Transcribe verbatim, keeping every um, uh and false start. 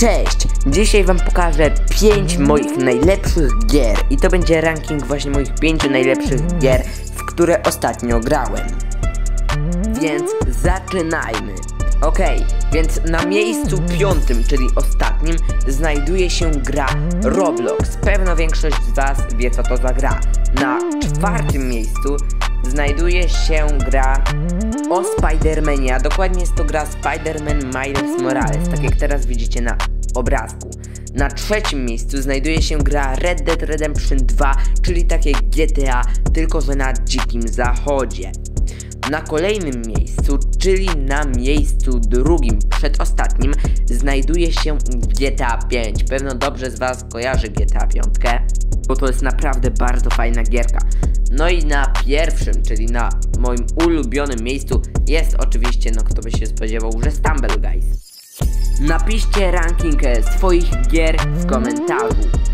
Cześć! Dzisiaj wam pokażę pięć moich najlepszych gier i to będzie ranking właśnie moich pięciu najlepszych gier, w które ostatnio grałem. Więc zaczynajmy! Okej, okay, więc na miejscu piątym, czyli ostatnim, znajduje się gra Roblox. Pewno większość z was wie, co to za gra. Na czwartym miejscu znajduje się gra o Spidermanie, a dokładnie jest to gra Spider-Man Miles Morales, tak jak teraz widzicie na obrazku. Na trzecim miejscu znajduje się gra Red Dead Redemption dwa, czyli takie G T A, tylko że na dzikim zachodzie. Na kolejnym miejscu, czyli na miejscu drugim, przedostatnim, znajduje się G T A pięć. Pewno dobrze z was kojarzy G T A pięć, bo to jest naprawdę bardzo fajna gierka. No i na pierwszym, czyli na moim ulubionym miejscu jest oczywiście, no kto by się spodziewał, że Stumble Guys. Napiszcie ranking swoich gier w komentarzu.